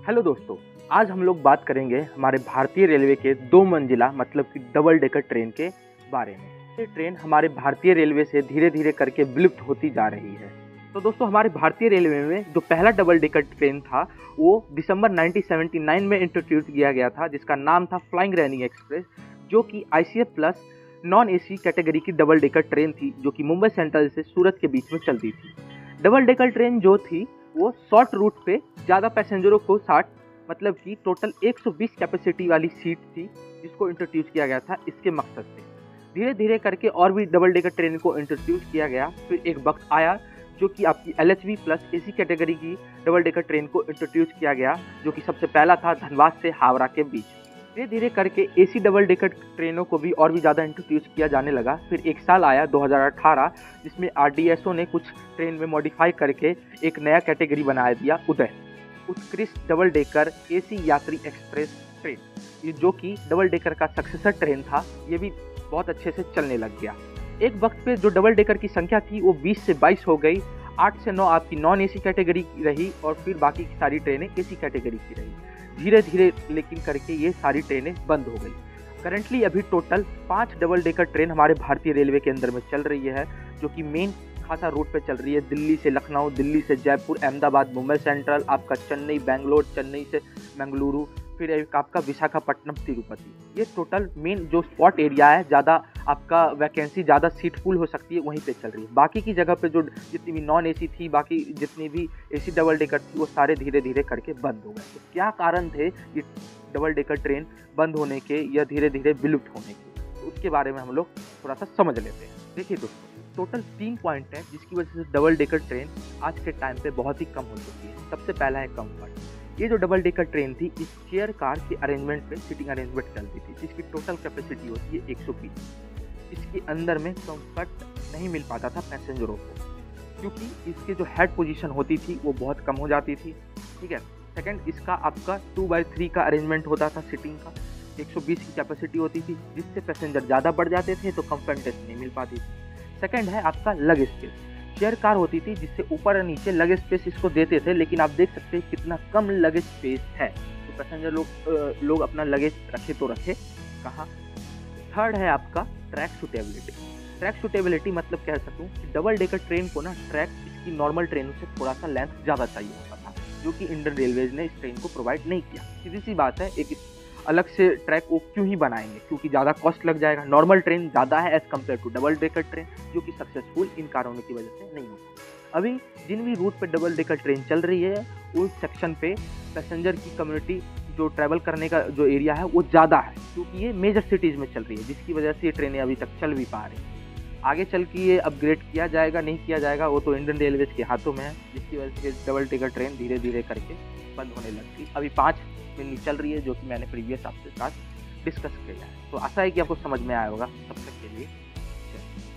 Hello दोस्तों, आज हम लोग बात करेंगे हमारे भारतीय रेलवे के 2 मंजिला मतलब कि डबल डेकर ट्रेन के बारे में। ये ट्रेन हमारे भारतीय रेलवे से धीरे धीरे करके विलुप्त होती जा रही है। तो दोस्तों, हमारे भारतीय रेलवे में जो पहला डबल डेकर ट्रेन था वो दिसंबर 1979 में इंट्रोड्यूस किया गया था, जिसका नाम था फ्लाइंग रैनी एक्सप्रेस, जो कि ICF plus non AC category की डबल डेकर ट्रेन थी, जो कि मुंबई सेंट्रल से सूरत के बीच में चलती थी। डबल डेकर ट्रेन जो थी वो शॉर्ट रूट पे ज़्यादा पैसेंजरों को 60 मतलब कि टोटल 120 कैपेसिटी वाली सीट थी, जिसको इंट्रोड्यूस किया गया था इसके मकसद से। धीरे धीरे करके और भी डबल डेकर ट्रेन को इंट्रोड्यूस किया गया। फिर एक वक्त आया जो कि आपकी LHV प्लस एसी कैटेगरी की डबल डेकर ट्रेन को इंट्रोड्यूस किया गया, जो कि सबसे पहला था धनबाद से हावड़ा के बीच। धीरे धीरे करके एसी डबल डेकर ट्रेनों को भी और भी ज़्यादा इंट्रोड्यूस किया जाने लगा। फिर एक साल आया 2018, जिसमें RDSO ने कुछ ट्रेन में मॉडिफाई करके एक नया कैटेगरी बना दिया, Uday Utkrisht double decker AC Yatri express train, ये जो कि डबल डेकर का सक्सेसर ट्रेन था। ये भी बहुत अच्छे से चलने लग गया। एक वक्त पे जो डबल डेकर की संख्या थी वो 20 से 22 हो गई। 8 से 9 आपकी नॉन एसी कैटेगरी की रही और फिर बाकी की सारी ट्रेनें एसी कैटेगरी की रही। धीरे धीरे लेकिन करके ये सारी ट्रेनें बंद हो गई। करंटली अभी टोटल 5 डबल डेकर ट्रेन हमारे भारतीय रेलवे के अंदर में चल रही है, जो कि मेन खासा रूट पे चल रही है। दिल्ली से लखनऊ, दिल्ली से जयपुर, अहमदाबाद, मुंबई सेंट्रल, आपका चेन्नई बेंगलोर, चेन्नई से मंगलुरु, फिर एक आपका विशाखापट्टनम तिरुपति। ये टोटल मेन जो स्पॉट एरिया है, ज़्यादा आपका वैकेंसी, ज़्यादा सीट फुल हो सकती है, वहीं पे चल रही है। बाकी की जगह पे जो जितनी भी नॉन एसी थी, बाकी जितनी भी एसी डबल डेकर थी, वो सारे धीरे धीरे करके बंद हो गए। तो क्या कारण थे ये डबल डेकर ट्रेन बंद होने के या धीरे धीरे विलुप्त होने के, तो उसके बारे में हम लोग थोड़ा सा समझ लेते हैं। देखिए दोस्तों, टोटल 3 पॉइंट है जिसकी वजह से डबल डेकर ट्रेन आज के टाइम पे बहुत ही कम हो चुकी है। सबसे पहला है कंफर्ट। ये जो डबल डेकर ट्रेन थी, इस चेयर कार के अरेंजमेंट पे सिटिंग अरेंजमेंट चलती थी, जिसकी टोटल कैपेसिटी होती है 120। इसके अंदर में कंफर्ट नहीं मिल पाता था पैसेंजरों को, क्योंकि इसके जो हेड पोजीशन होती थी वो बहुत कम हो जाती थी। ठीक है। सेकंड, इसका आपका 2/3 का अरेंजमेंट होता था सिटिंग का। 120 की कैपेसिटी होती थी, जिससे पैसेंजर ज़्यादा बढ़ जाते थे तो कंफर्टेंस नहीं मिल पाती थी। सेकंड है आपका लग स्पेस। चेयर कार होती थी जिससे ऊपर और नीचे लग स्पेस इसको देते थे, लेकिन आप देख सकते हैं कितना कम लग स्पेस है। तो पैसेंजर लोग अपना लगेज रखे तो रखे कहाँ। थर्ड है आपका ट्रैक सूटेबिलिटी। ट्रैक सूटेबिलिटी मतलब कह सकूँ कि डबल डेकर ट्रेन को ना ट्रैक इसकी नॉर्मल ट्रेनों से थोड़ा सा लेंथ ज़्यादा चाहिए होता था, जो कि इंडियन रेलवेज ने इस ट्रेन को प्रोवाइड नहीं किया। सीधी सी बात है, एक अलग से ट्रैक वो क्यों ही बनाएंगे, क्योंकि ज़्यादा कॉस्ट लग जाएगा। नॉर्मल ट्रेन ज़्यादा है as compare to double decker train, जो कि सक्सेसफुल इन कारणों की वजह से नहीं होती। अभी जिन भी रूट पे डबल डेकर ट्रेन चल रही है, उस सेक्शन पे पैसेंजर की कम्युनिटी जो ट्रैवल करने का जो एरिया है वो ज़्यादा है, क्योंकि ये मेजर सिटीज़ में चल रही है, जिसकी वजह से ये ट्रेनें अभी तक चल भी पा रही हैं। आगे चल के ये अपग्रेड किया जाएगा नहीं किया जाएगा, वो तो इंडियन रेलवेज के हाथों में है, जिसकी वजह से डबल डेकर ट्रेन धीरे धीरे करके बंद होने लगती। अभी 5 मिनट चल रही है, जो कि मैंने प्रीवियस आपके साथ डिस्कस किया है। तो आशा है कि आपको समझ में आया होगा। तब तक के लिए